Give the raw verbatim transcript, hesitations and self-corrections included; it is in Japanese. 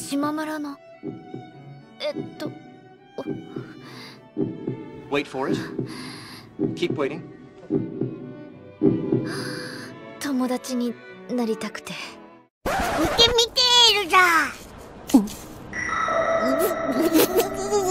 島村のえっと Wait for it. Keep waiting. 友達になりたくて。 見て見てエルザ。